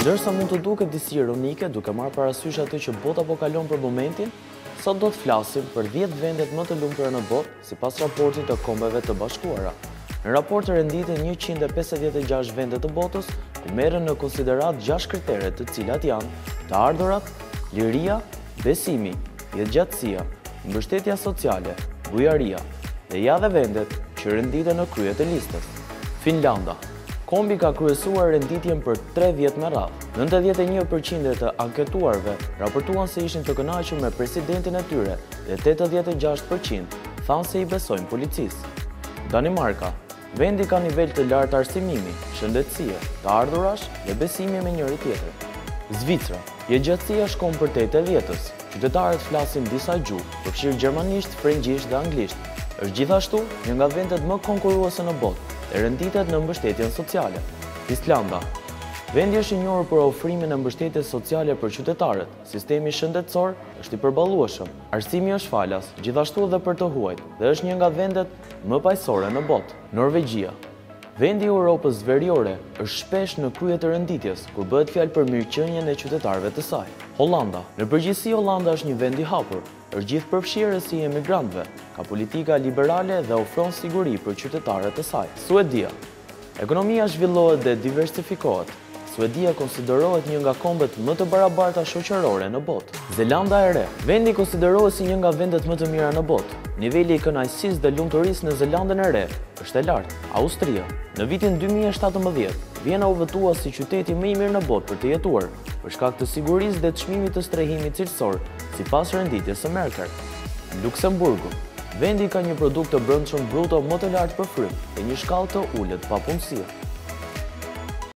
Ndërsa mund të duket disi ironike duke marrë parasysh atë që bota po kalon për momentin, sot do të flasim për 10 vendet më të lumtura në botë sipas raportit të Kombeve të Bashkuara. Në raport renditen 156 vende të botës, ku merren në konsiderat 6 kritere, të cilat janë të ardhurat, liria, besimi, jetëgjatësia, mbështetja sociale, bujaria dhe ja dhe vendet që renditen në krye të listës. Finlanda. Kombi ka kryesuar renditjen për 3 vjet me radhë. 91% të anketuarve raportuan se ishin të kënaqur me presidentin e tyre dhe 86% thanë se i besojnë policisë. Danimarka. Vendi ka nivel të lartë arsimimi, shëndetësie, të ardhurash dhe besimi me njëri tjetrin. Zvicra. Jetëgjatësia shkon për 80-ës. Qytetarët flasin disa gjuhë, përfshirë gjermanisht, frëngjisht dhe anglisht. Është gjithashtu një nga vendet më konkurruese në botë dhe renditet në mbështetjen sociale. Islanda. Vendi është i njohur për ofrimin e mbështetjes sociale për qytetarët. Sistemi shëndetësor është i përballueshëm. Arsimi është falas, gjithashtu edhe për të huajt, dhe është një nga vendet më paqësore në botë. Norvegjia. Vendi i Europës Veriore është shpesh në krye të renditjes, kur bëhet fjalë për mirëqenien e qytetarëve të saj. Hollanda. Në përgjithësi Hollanda është një vend i hapur, është gjithë përfshirës si emigrantëve, ka politika liberale dhe ofron siguri për qytetarët e saj. Suedia. Ekonomia zhvillohet dhe diversifikohet. Suedia konsiderohet një nga kombet më të barabarta shoqërore në botë. Zelanda e Re. Vendi konsiderohet si një nga vendet më të mira në botë. Niveli i kënaqësisë dhe lumturisë në Zelandën e Re është e lartë. Austria. Në vitin 2017, Viena u votua si qyteti më i mirë në botë për të jetuar, për shkak të sigurisë dhe të çmimit të strehimit cilësor, sipas renditjes së Merkel. Luksemburgu. Vendi ka një produkt të brendshëm bruto më të lartë për frymë dhe një shkallë të ulët papunësie.